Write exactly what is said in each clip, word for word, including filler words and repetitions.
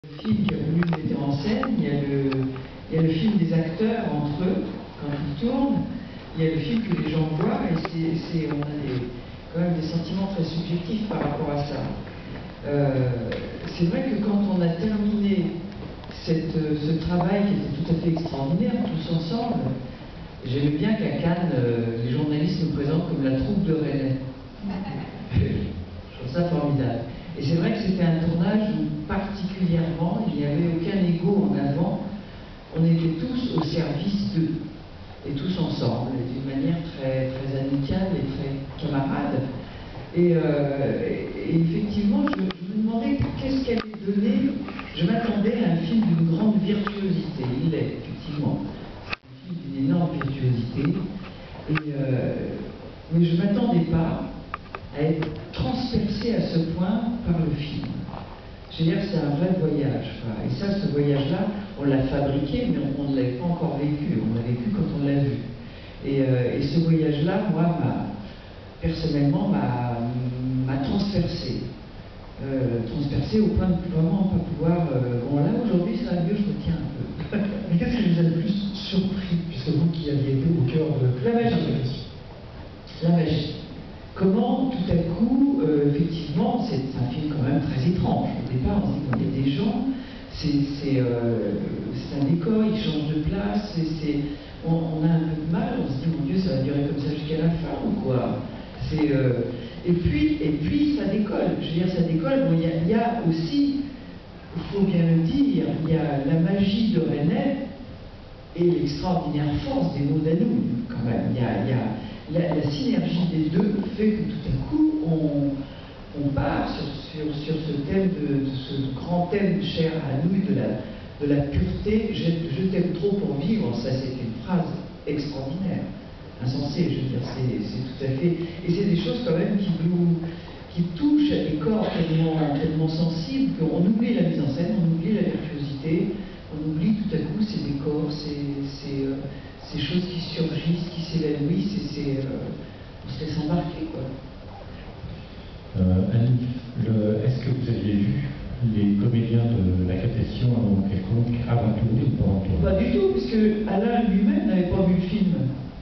Le film qui a voulu le mettre en scène, il y a le, il y a le film des acteurs entre eux, quand ils tournent, il y a le film que les gens voient, et c'est, c'est, on a des, quand même des sentiments très subjectifs par rapport à ça. Euh, c'est vrai que quand on a terminé cette, ce travail qui était tout à fait extraordinaire, tous ensemble, j'aimais bien qu'à Cannes, euh, les journalistes nous présentent comme la troupe de René. Je trouve ça formidable. Et c'est vrai que c'était un tournage où particulièrement, il n'y avait aucun ego en avant. On était tous au service d'eux, et tous ensemble, et d'une manière très, très amicale et très camarade. Et, euh, et, et effectivement, je, je me demandais qu'est-ce qu'elle allait donner. Je m'attendais à un film d'une grande virtuosité. Il est, effectivement, un film d'une énorme virtuosité. Et, euh, mais je ne m'attendais pas à être transpercé à ce point par le film. Je veux dire que c'est un vrai voyage. Quoi. Et ça, ce voyage-là, on l'a fabriqué, mais on ne l'avait pas encore vécu. On l'a vécu quand on l'a vu. Et, euh, et ce voyage-là, moi, m'a, personnellement, m'a, m'a transpercé. Euh, transpercé au point de vraiment pas pouvoir... Euh, bon, là, aujourd'hui, ça va mieux, je me tiens un peu. Mais qu'est-ce qui vous a le plus surpris, puisque vous qui aviez été au cœur de la magie? La magie. Comment, tout à coup, euh, effectivement, c'est un film quand même très étrange. Au départ, on se dit qu'il y a des gens, c'est, c'est, euh, c'est un décor, il change de place, c'est, c'est, on, on a un peu de mal, on se dit, mon Dieu, ça va durer comme ça jusqu'à la fin, ou quoi? C'est, euh, et, puis, et puis, ça décolle. Je veux dire, ça décolle. Bon, il y a, il y a aussi, il faut bien le dire, il y a la magie de René et l'extraordinaire force des mots d'Anoun, quand même. Il y a, il y a, La, la synergie des deux fait que tout à coup on, on part sur, sur, sur ce thème de, de ce grand thème cher à nous de la, de la pureté. Je, je t'aime trop pour vivre, ça c'est une phrase extraordinaire, insensée, je veux dire, c'est, c'est tout à fait. Et c'est des choses quand même qui nous qui touchent à des corps tellement, tellement sensibles qu'on oublie la mise en scène, on oublie la virtuosité, on oublie tout à coup ces décors, ces, ces, euh, ces choses qui surgissent, qui s'évanouissent, et c'est, euh, on se laisse embarquer, quoi. Euh, Annie, le, est-ce que vous aviez vu les comédiens de la captation avant quelconque, avant tourner ou pendant tourner? Pas du tout, puisque Alain lui-même n'avait pas vu le film.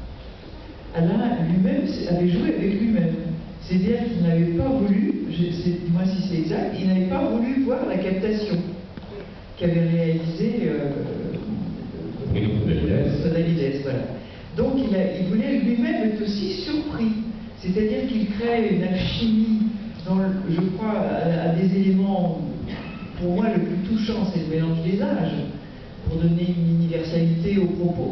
Alain lui-même avait joué avec lui-même. C'est-à-dire qu'il n'avait pas voulu, dis-moi si c'est exact, il n'avait pas voulu voir la captation qu'avait réalisée euh, Bruno Podalides, voilà. Donc il, a, il voulait lui-même être aussi surpris. C'est-à-dire qu'il crée une alchimie, dans le, je crois, à, à des éléments, pour moi, le plus touchant, c'est le mélange des âges, pour donner une universalité aux propos.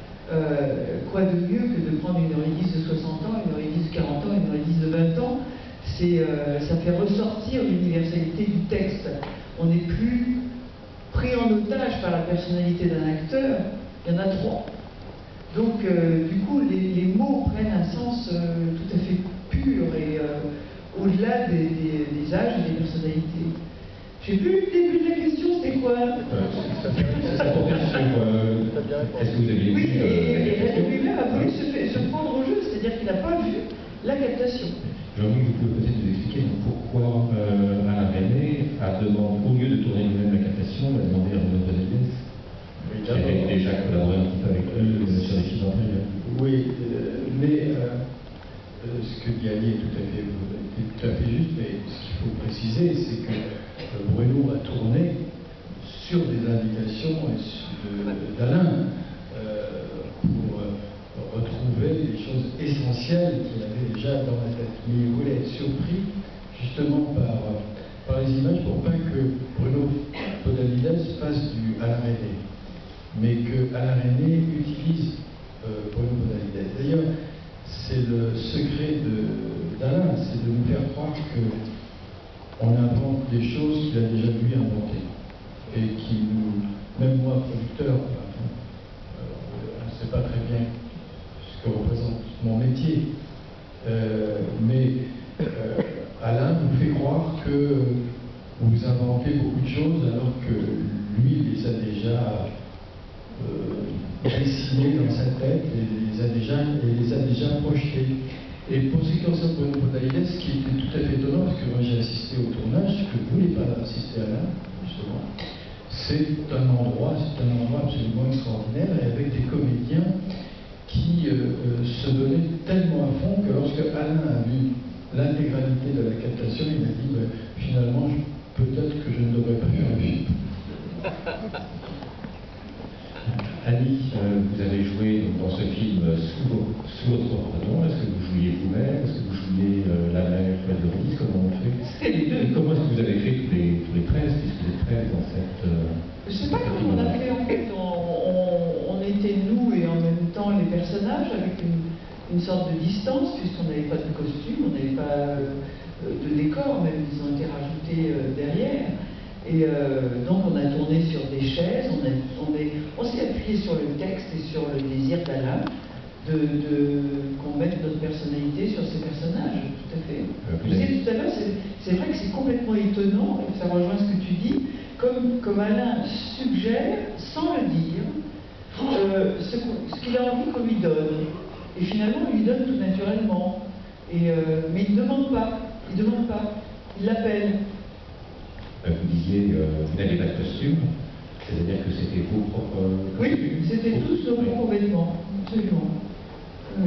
Euh, quoi de mieux que de prendre une Eurydice de soixante ans, une Eurydice de quarante ans, une Eurydice de vingt ans? C'est, euh, ça fait ressortir l'universalité du texte. On n'est plus pris en otage par la personnalité d'un acteur, il y en a trois. Donc, euh, du coup, les, les mots prennent un sens euh, tout à fait pur et euh, au-delà des, des, des âges et des personnalités. J'ai vu le début de la question, c'était quoi? euh, C'est ça pour dire sur... Euh, est-ce que vous avez vu Oui, euh, et, et René lui-même a voulu se, fait, se prendre au jeu, c'est-à-dire qu'il n'a pas vu la captation. Jean-Louis, vous pouvez peut-être nous expliquer donc, pourquoi euh, Alain René a demandé, au lieu de tourner lui-même la captation, a demandé à Bruno Podalides, qui avait déjà collaboré un petit peu avec eux euh, sur les films antérieurs. Oui, euh, mais euh, euh, ce que dit Annie est tout à fait, est tout à fait juste, mais ce qu'il faut préciser, c'est que euh, Bruno a tourné sur des indications d'Alain euh, pour euh, retrouver des choses essentielles qu'il avait déjà dans la tête. Mais il voulait être surpris justement par, par les images pour pas que Bruno Podalides fasse du Alain René, mais que Alain René utilise euh, Bruno Podalides. D'ailleurs, c'est le secret d'Alain, c'est de nous faire croire qu'on invente des choses qu'il a déjà lui inventer. Et qui nous, même moi, producteur, enfin, euh, je ne sais pas très bien ce que représente mon métier, euh, mais euh, Alain nous fait croire que vous inventez beaucoup de choses alors que lui les a déjà euh, dessinées dans sa tête et les a déjà, et les a déjà projetées. Et pour ce qui concerne Bruno Podalides, ce qui était tout à fait étonnant, parce que moi j'ai assisté au tournage, que vous n'avez pas assisté à Alain, justement. C'est un endroit, c'est un endroit absolument extraordinaire, et avec des comédiens qui euh, euh, se donnaient tellement à fond que lorsque Alain a vu l'intégralité de la captation, il a dit bah, finalement, peut-être que je ne devrais pas faire un film. Annie, euh, vous avez joué donc, dans ce film sous, sous votre prénom. Est-ce que vous jouiez vous-même? Est-ce que vous jouiez euh, la mère Doris? Comment on fait? C'était les deux. Comment est-ce que vous avez fait tous les, tous les treize, puisque vous êtes treize dans cette... Euh, Je sais pas comment on a fait en fait. On, on, on était nous et en même temps les personnages avec une, une sorte de distance, puisqu'on n'avait pas de costume, on n'avait pas euh, de décor, même ils ont été rajoutés euh, derrière. Et euh, donc on a tourné sur des chaises, on, a, on, est, on s'est appuyé sur le texte et sur le désir d'Alain de, de, qu'on mette notre personnalité sur ces personnages, tout à fait. Euh, Je disais tout à l'heure, c'est vrai que c'est complètement étonnant, et ça rejoint ce que tu dis, comme, comme Alain suggère, sans le dire, euh, ce, ce qu'il a envie qu'on lui donne. Et finalement, on lui donne tout naturellement. Et, euh, mais il ne demande pas, il ne demande pas, il l'appelle. Vous disiez, euh, vous n'avez pas de costume, c'est-à-dire que c'était vos propres costumes? Oui, c'était tous nos propres vêtements, absolument. Oui.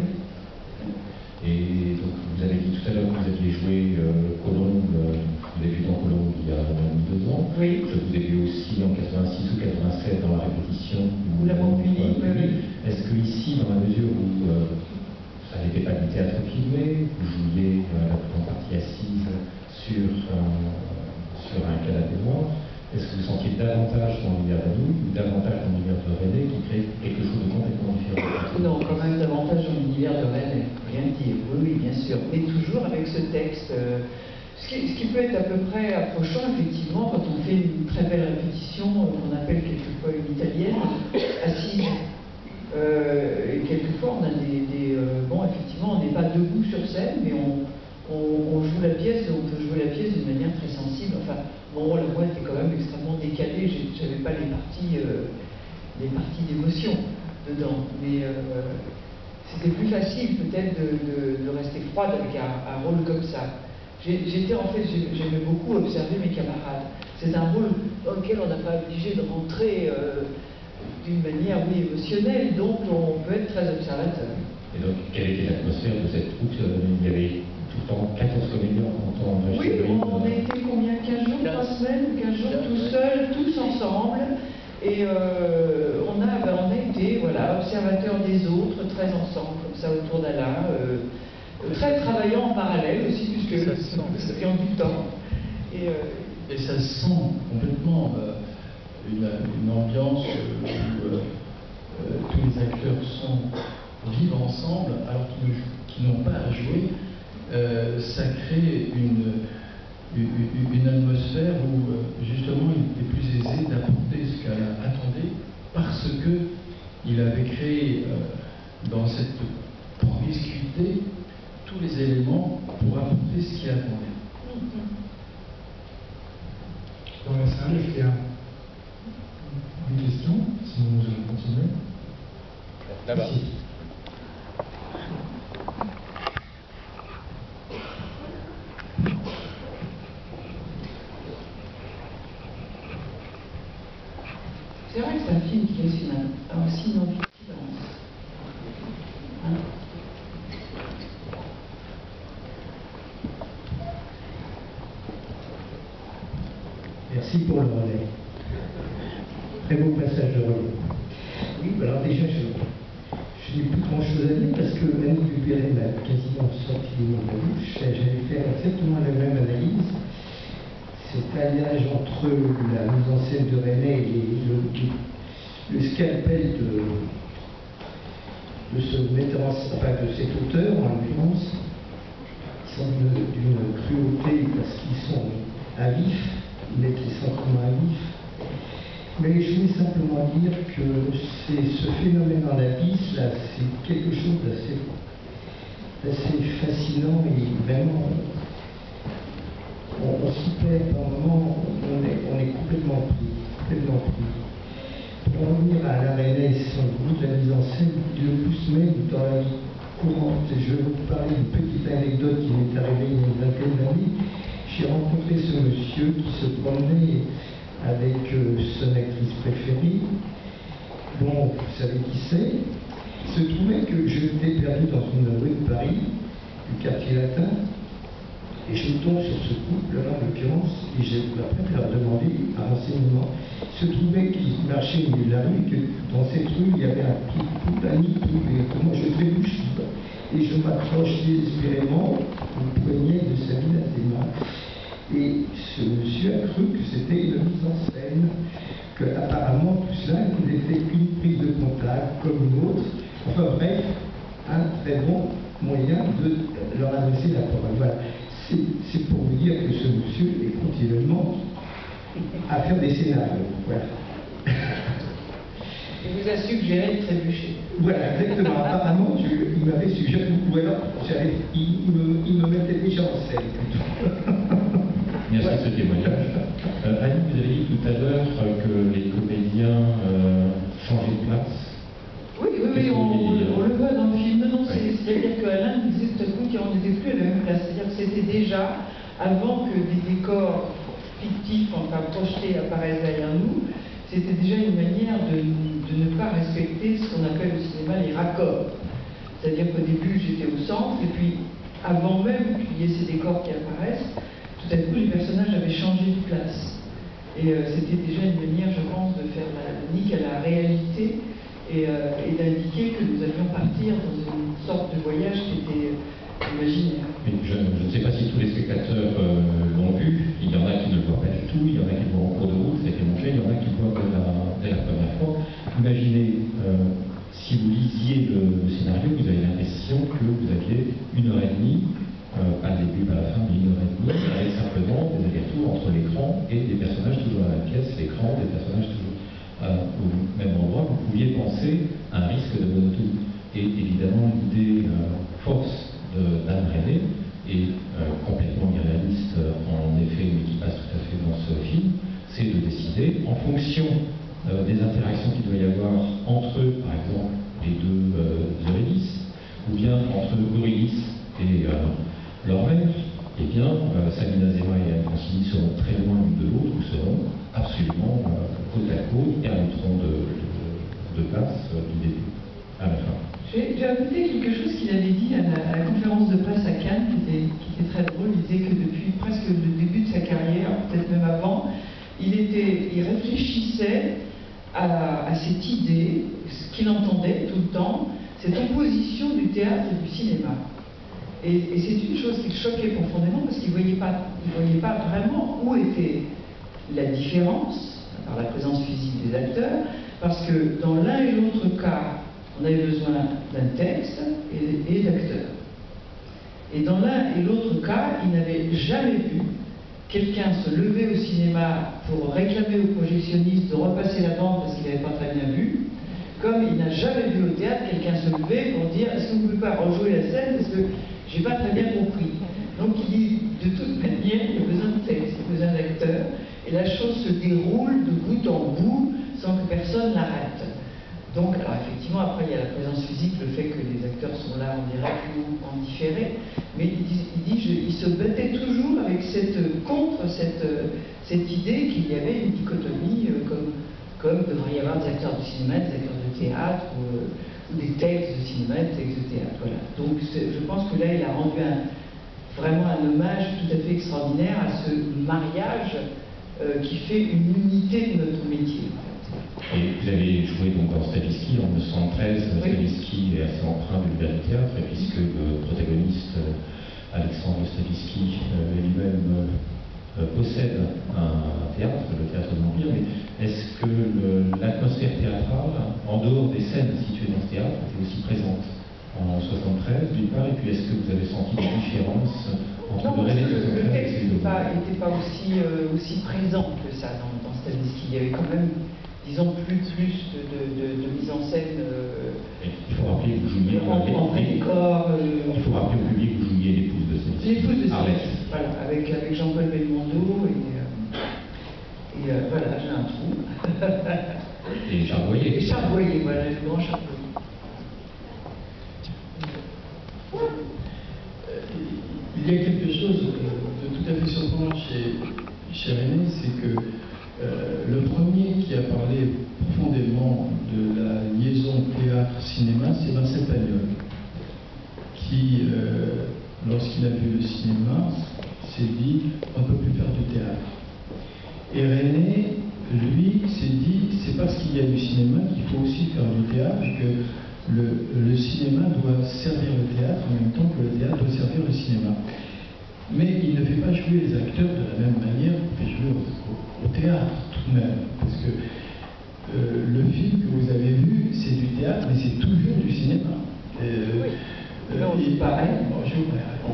Et donc, vous avez dit tout à l'heure que vous aviez joué euh, Colombe, euh, vous avez vu dans Colombe il y a deux ans. Oui. Je vous ai vu aussi en quatre-vingt-six ou quatre-vingt-sept dans la répétition. Ou la Montpellier, oui, oui. Est-ce que ici, dans la mesure où euh, ça n'était pas du théâtre filmé, vous jouiez euh, en partie assise sur... Euh, sur un canapé noir, est-ce que vous sentiez davantage dans l'univers d'Annie ou davantage dans l'univers de René qui crée quelque chose de complètement différent? Non, quand même davantage dans l'univers de René, rien dire, oui, oui, bien sûr, mais toujours avec ce texte, euh, ce, qui, ce qui peut être à peu près approchant, effectivement, quand on fait une très belle répétition, euh, qu'on appelle quelquefois une italienne, assise, euh, et quelquefois on a des... des euh, bon, effectivement, on n'est pas debout sur scène, mais on... On, on joue la pièce, on peut jouer la pièce d'une manière très sensible. Enfin, mon rôle à moi était quand même extrêmement décalé. Je n'avais pas les parties, euh, les parties d'émotion dedans. Mais euh, c'était plus facile peut-être de, de, de rester froide avec un, un rôle comme ça. J'étais en fait, j'aimais beaucoup observer mes camarades. C'est un rôle dans lequel on n'a pas obligé de rentrer euh, d'une manière, oui, émotionnelle. Donc on peut être très observateur. Et donc, quelle était l'atmosphère de cette troupe? Il y avait quatorze comédiens en temps de... Oui, on a été combien? quinze jours, trois semaines, quinze jours tout seuls, tous ensemble. Et euh, on, a, ben, on a été voilà, observateurs des autres, très ensemble, comme ça, autour d'Alain. Euh, très travaillant en parallèle aussi, puisque ça, sent, ça prend du temps. Et, euh, et ça sent complètement euh, une, une ambiance où euh, euh, tous les acteurs sont, vivent ensemble alors qu'ils n'ont pas à jouer. Euh, ça crée une, une, une atmosphère où euh, justement il était plus aisé d'apporter ce qu'Alain attendait parce qu'il avait créé euh, dans cette promiscuité tous les éléments pour apporter ce qu'il attendait. Dans la salle, est-ce qu'il y a des questions? Sinon nous allons continuer. Là-bas. Ici. C'est vrai que c'est un film qui laisse une, aussi une envie de silence. Hein? Merci pour le relais. Très beau passage de relais. Oui, alors déjà, je, je n'ai plus grand chose à dire parce que Annie Dupéré m'a quasiment sorti de mon bouche. J'allais faire exactement la même analyse. Cet alliage entre la mise en scène de René et le, le scalpel de, de ce metteur en scène, enfin de cet auteur en l'occurrence, qui sont d'une cruauté parce qu'ils sont à vif, ils mettent les sentiments à vif. Mais je voulais simplement dire que c'est ce phénomène en abysse là, c'est quelque chose d'assez assez fascinant et vraiment. On, on s'y perd par moment, on est, on est complètement pris, complètement pris. Pour en revenir à Alain Resnais et son goût de la mise en scène, le plus même dans la vie courante, et je vais vous parler d'une petite anecdote qui m'est arrivée il y a une vingtaine d'années. J'ai rencontré ce monsieur qui se promenait avec euh, son actrice préférée. Bon, vous savez qui c'est. Il se trouvait que je m'étais perdu dans une rue de Paris, du quartier latin, et je tombe sur ce couple-là, en l'occurrence, et j'ai après leur demandé un renseignement. Il se trouvait qu'ils marchaient au milieu de la rue, et que dans cette rue, il y avait un petit couple, un nid de poule, et que moi je trébuche, et je m'accroche désespérément au poignet de Sabine Azéma. Et ce monsieur a cru que c'était une mise en scène, que apparemment tout cela n'était qu'une prise de contact comme une autre. Enfin bref, un très bon moyen de leur adresser la parole. Voilà. C'est pour vous dire que ce monsieur est continuellement à faire des scénarios. Voilà. Il vous a suggéré de trébucher. Voilà, exactement. Apparemment, je, il m'avait suggéré, ou alors il, il, me, il me mettait déjà en scène. Merci de ce témoignage. Euh, Annie, vous avez dit tout à l'heure que les comédiens euh, changeaient de place. Oui, oui, oui, on, on, on le voit dans le film. Non, non, oui. C'est-à-dire qu'Alain disait tout à coup qu'on n'était plus à la même place. C'est-à-dire que c'était déjà, avant que des décors fictifs, enfin projetés, apparaissent derrière nous, c'était déjà une manière de, de ne pas respecter ce qu'on appelle au cinéma les raccords. C'est-à-dire qu'au début, j'étais au centre, et puis, avant même qu'il y ait ces décors qui apparaissent, tout à coup, les personnages avaient changé de place. Et euh, c'était déjà une manière, je pense, de faire la nique à la réalité et, euh, et d'indiquer que nous allions partir dans une sorte de voyage qui était imaginaire. Mais je, je ne sais pas si tous les spectateurs euh, l'ont vu. Il y en a qui ne le voient pas du tout, il y en a qui le voient en cours de route, c'est fait, il y en a qui le voient dès la, dès la première fois. Imaginez, euh, si vous lisiez le, le scénario, vous avez l'impression que vous aviez une heure et demie, Euh, pas le début, pas la fin, mais une heure et demie, avec simplement des allers-retours entre l'écran et des personnages toujours à la même pièce, l'écran, des personnages toujours euh, au même endroit. Vous pouviez penser à un risque de monotonie. Et évidemment, l'idée euh, force d'Anne René est euh, complètement irréaliste, en effet, mais qui passe tout à fait dans ce film, c'est de décider, en fonction euh, des interactions qu'il doit y avoir entre eux, par exemple, les deux euh, Eurydice, ou bien entre Eurydice et euh, leur mère, eh bien, euh, Sabine Azéma et Anne Francini seront très loin l'une de l'autre, ou seront absolument euh, côte à côte et arrêteront de, de, de place euh, du début à la fin. J'ai ajouté quelque chose qu'il avait dit à la, à la conférence de presse à Cannes, qui était, qui était très drôle. Il disait que depuis presque le début de sa carrière, peut-être même avant, il, était, il réfléchissait à, à cette idée, ce qu'il entendait tout le temps, cette opposition du théâtre et du cinéma. Et, et c'est une chose qui le choquait profondément parce qu'il ne voyait pas, il voyait pas vraiment où était la différence, par la présence physique des acteurs, parce que dans l'un et l'autre cas, on avait besoin d'un texte et, et d'acteurs. Et dans l'un et l'autre cas, il n'avait jamais vu quelqu'un se lever au cinéma pour réclamer aux projectionnistes de repasser la bande parce qu'il n'avait pas très bien vu, comme il n'a jamais vu au théâtre quelqu'un se lever pour dire « Est-ce que vous ne pouvez pas rejouer la scène parce que j'ai pas très bien compris ». Donc il dit de toute manière, il y a besoin de texte, il y a besoin d'acteurs, et la chose se déroule de bout en bout sans que personne l'arrête. Donc, alors effectivement, après il y a la présence physique, le fait que les acteurs sont là en direct ou en différé, mais il dit, il, dit je, il se battait toujours avec cette, contre cette, cette idée qu'il y avait une dichotomie euh, comme, comme devrait y avoir des acteurs de cinéma, des acteurs de théâtre, ou, euh, ou des textes de cinéma, des textes de théâtre. Voilà. Donc je pense que là, il a rendu un, vraiment un hommage tout à fait extraordinaire à ce mariage euh, qui fait une unité de notre métier. En fait. Et vous avez joué donc dans Stavisky en mille neuf cent treize. Oui. Stavisky est assez empreint du Liberty Théâtre, puisque le protagoniste Alexandre Stavisky euh, lui-même euh, possède un théâtre, le théâtre de l'Empire. Mais est-ce que l'atmosphère théâtrale, en dehors des scènes situées dans ce théâtre, était aussi présente en soixante-treize, d'une part, et puis est-ce que vous avez senti des différences entre non, le René de le texte n'était pas, pas aussi, euh, aussi présent que ça dans, dans Stavisky. Il y avait quand même, disons, plus, plus de, de, de, de mise en scène. Euh, il faut rappeler que vous jouiez en, en vrai décor. Euh, il faut rappeler au public que vous jouiez l'épouse de Stavisky. L'épouse de Stavisky, voilà, avec, avec Jean-Paul Belmondo et, euh, et euh, voilà, j'ai un trou. Et Charboyer. Et Charboyer, voilà, le grand Charboyer. Il y a quelque chose de tout à fait surprenant chez, chez René, c'est que euh, le premier qui a parlé profondément de la liaison théâtre-cinéma, c'est Vincent Pagnol, qui, euh, lorsqu'il a vu le cinéma, s'est dit on ne peut plus faire du théâtre. Et René, lui, s'est dit c'est parce qu'il y a du cinéma qu'il faut aussi faire du théâtre, que le, le cinéma doit servir le théâtre en même temps que le théâtre doit servir le cinéma. Mais il ne fait pas jouer les acteurs de la même manière qu'il fait jouer au, au théâtre, tout de même. Parce que euh, le film que vous avez vu, c'est du théâtre, mais c'est toujours du cinéma. Euh, oui. Euh, non, il pareil. Bonjour.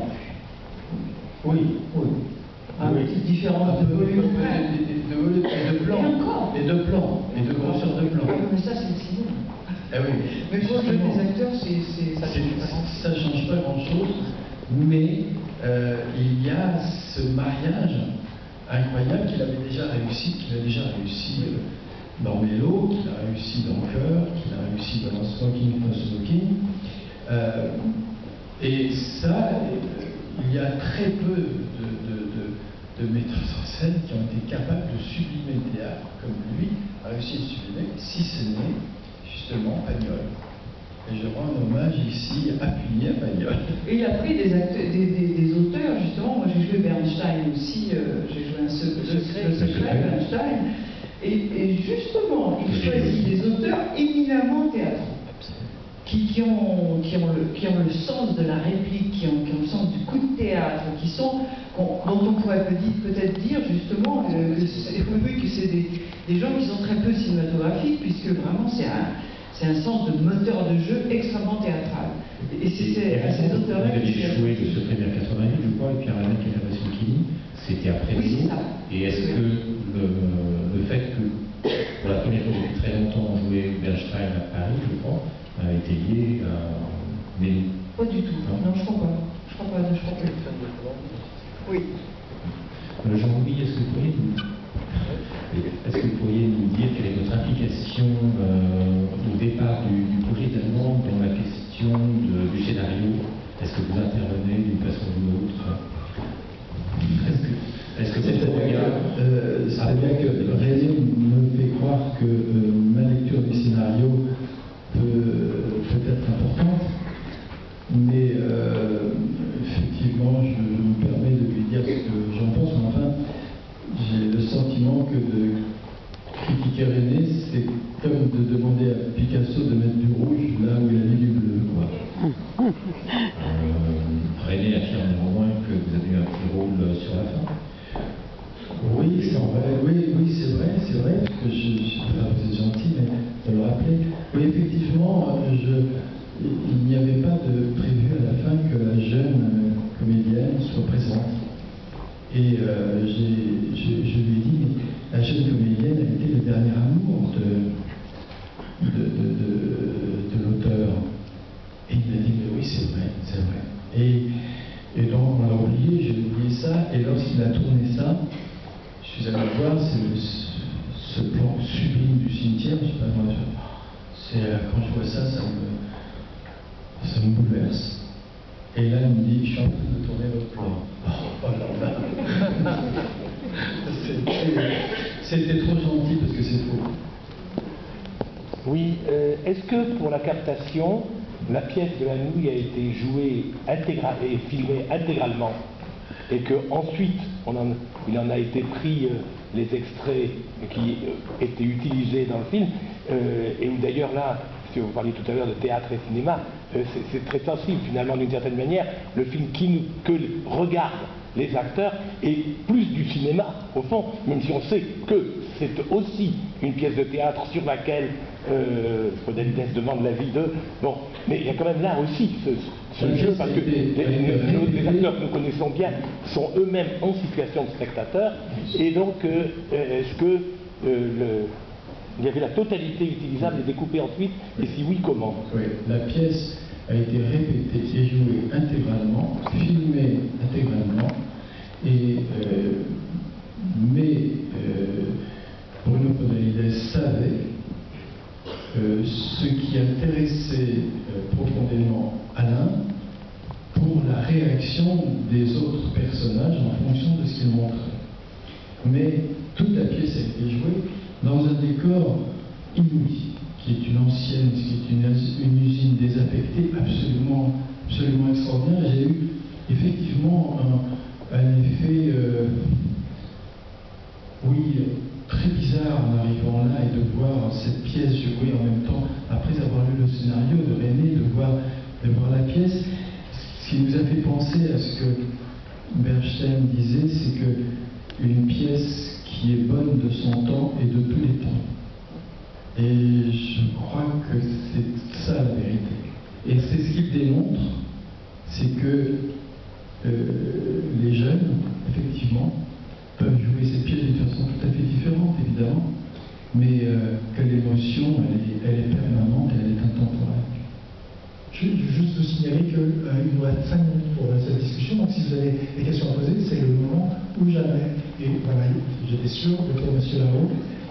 Oui, oui. Ah, oui. Petite différence de volume. De volume et de plan. Et encore. Et de plan. Et de grosseur de plan. Mais ça, c'est le cinéma. Ah oui. Mais pour le jeu des acteurs, c'est, c'est, ça change pas grand-chose. Ça change pas grand-chose, mais euh, il y a ce mariage incroyable qu'il avait déjà réussi, qu'il a déjà réussi euh, dans Mélo, qu'il a réussi dans Cœur, qu'il a réussi dans Smoking for Smoking. Euh, et ça, euh, il y a très peu de, de, de, de metteurs en scène qui ont été capables de sublimer le théâtre comme lui a réussi à le sublimer, si ce n'est justement Pagnol. Et je rends un hommage ici appuyé à Pagnol. Et il a pris des, acteurs, des, des, des auteurs, justement. Moi, j'ai joué Bernstein aussi, euh, j'ai joué un se, le, secret, le secret de Bernstein. Et, et justement, il choisit des auteurs éminemment théâtraux. Qui, qui, ont, qui, ont le, qui ont le sens de la réplique, qui ont, qui ont le sens du coup de théâtre, qui sont, dont on pourrait peut-être dire justement euh, que c'est, oui, que c'est des, des gens qui sont très peu cinématographiques, puisque vraiment c'est un, c'est un sens de moteur de jeu extrêmement théâtral. Et c'est à ces auteurs-là qui ont joué Le Secret vers quatre-vingt-huit, je crois, et Pierre Alain Kellerman-Soukini, c'était après oui, nous. Et est-ce que le, le fait que, pour la première fois depuis très longtemps, on jouait Bernstein à Paris, je crois, a été lié à Mélo? Pas du tout. Non, non je crois pas. Je crois pas. Je crois pas. Oui. Euh, Jean-Louis, est-ce que vous pourriez nous, est-ce que vous pourriez nous dire quelle est votre implication euh, au départ du, du projet d'Allemand dans la question de, du scénario? Est-ce que vous intervenez d'une façon ou d'une autre? Est-ce que, est-ce que c'est votre regard... euh, C'est-à-dire que René me fait croire que euh, ma lecture du scénario peut, peut être importante, mais euh, effectivement, je, je me permets de lui dire ce que j'en pense, mais enfin, j'ai le sentiment que de critiquer René, c'est comme de demander à Picasso de mettre du rouge là où il a mis du bleu, quoi. Euh, René affirme néanmoins que vous avez eu un petit rôle sur la fin. Oui, c'est vrai, oui, oui, c'est vrai, c'est vrai, parce que je, je enfin, vous êtes gentil, mais de le rappeler. Oui, effectivement, je, il n'y avait pas de prévu à la fin que la jeune euh, comédienne soit présente. Et euh, j'ai, je, je lui ai dit, mais la jeune comédienne a été le dernier amour de, de, de, de, de l'auteur. Et il m'a dit, mais oui, c'est vrai, c'est vrai. Et, et donc, on l'a oublié, j'ai oublié ça, et lorsqu'il a tourné ça, je suis allé voir, c'est le, ce plan sublime du cimetière, je sais pas moi, c'est, quand je vois ça, ça me, ça me bouleverse. Et là, il me dit, je suis en train de tourner votre plan. Oh, là là. C'était trop gentil parce que c'est faux. Oui, euh, est-ce que pour la captation, la pièce de la nouille a été jouée intégra- et filmée intégralement, et qu'ensuite il en a été pris euh, les extraits qui euh, étaient utilisés dans le film, euh, et où d'ailleurs là, si vous parliez tout à l'heure de théâtre et cinéma, euh, c'est, c'est très sensible finalement d'une certaine manière, le film qui nous, que regardent les acteurs est plus du cinéma au fond, même si on sait que c'est aussi une pièce de théâtre sur laquelle euh, Podalides demande l'avis de... Bon, mais il y a quand même là aussi ce, ce jeu, parce que les, les, les acteurs que nous connaissons bien sont eux-mêmes en situation de spectateur, et donc euh, est-ce que euh, le, il y avait la totalité utilisable et découpée ensuite, et si oui, comment? Oui, la pièce a été répétée et jouée intégralement, filmée intégralement, et euh, mais euh, Bruno Podalides savait euh, ce qui intéressait euh, profondément Alain pour la réaction des autres personnages en fonction de ce qu'il montrait. Mais toute la pièce a été jouée dans un décor inouï, qui est une ancienne, qui est une, une usine désaffectée absolument, absolument extraordinaire. J'ai eu effectivement un, un effet, euh, oui, très bizarre en arrivant là et de voir cette pièce jouer en même temps, après avoir lu le scénario de René, de voir, de voir la pièce. Ce qui nous a fait penser à ce que Bernstein disait, c'est que une pièce qui est bonne de son temps et de tous les temps. Et je crois que c'est ça la vérité. Et c'est ce qu'il démontre, c'est que euh, les jeunes, effectivement, peuvent jouer cette pièce d'une façon tout à fait différente, évidemment, mais euh, que l'émotion, elle est, elle est permanente et elle est intemporelle. Je veux juste vous signaler qu'il euh, nous reste cinq minutes pour euh, cette discussion, donc si vous avez des questions à poser, c'est le moment ou jamais. Et voilà, j'étais sûr de faire monsieur là-haut.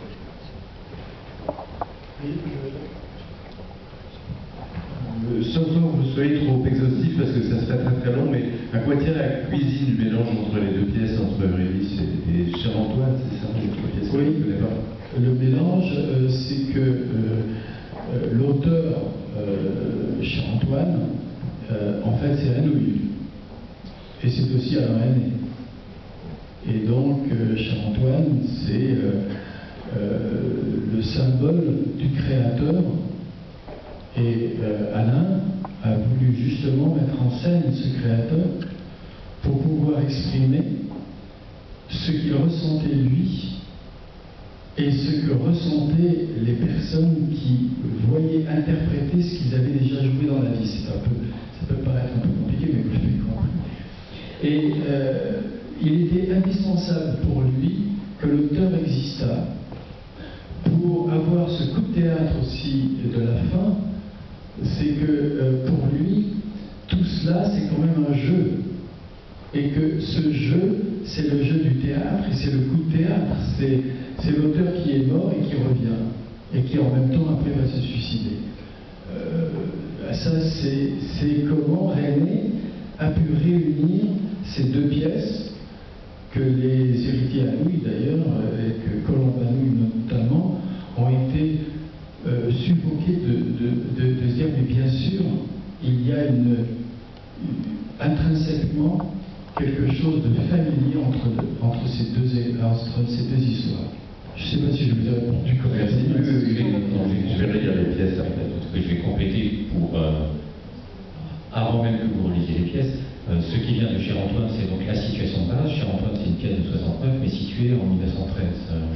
Euh, sans, sans que vous soyez trop exhaustif, parce que ça serait très très long, mais à quoi tient la cuisine du mélange entre les deux pièces, entre Eurydice et, et Cher Antoine, c'est ça, les trois pièces? Oui, que je connais pas. Le mélange, euh, c'est que euh, euh, l'auteur, euh, Cher Antoine, euh, en fait, c'est Renouille. Et c'est aussi Alain René. Et donc, euh, Cher Antoine, c'est euh, euh, le symbole du créateur. Et euh, Alain a voulu justement mettre en scène ce créateur pour pouvoir exprimer ce qu'il ressentait lui et ce que ressentaient les personnes qui voyaient interpréter ce qu'ils avaient déjà joué dans la vie. C'est un peu, ça peut paraître un peu compliqué, mais vous l'avez compris. Et euh, il était indispensable pour lui que l'auteur existât pour avoir ce coup de théâtre aussi de la fin. C'est que euh, pour lui, tout cela, c'est quand même un jeu. Et que ce jeu, c'est le jeu du théâtre, et c'est le coup de théâtre. C'est, c'est l'auteur qui est mort et qui revient, et qui en même temps, après, va se suicider. Euh, ça, c'est, c'est comment René a pu réunir ces deux pièces, que les héritiers Anouilh, d'ailleurs, et que Colomb Anouilh notamment, ont été Euh, suffoqué de, de, de, de se dire, mais bien sûr, il y a une, une, intrinsèquement quelque chose de familier entre, deux, entre, ces deux, entre ces deux histoires. Je ne sais pas si je vous ai répondu correctement. Merci. Oui, oui, oui, je vais relire les pièces après, parce que je vais compléter pour, euh, avant même que vous relisiez les pièces, euh, ce qui vient de Cher Antoine, c'est donc la situation de base. Cher Antoine, c'est une pièce de soixante-neuf, mais située en mille neuf cent treize. Euh,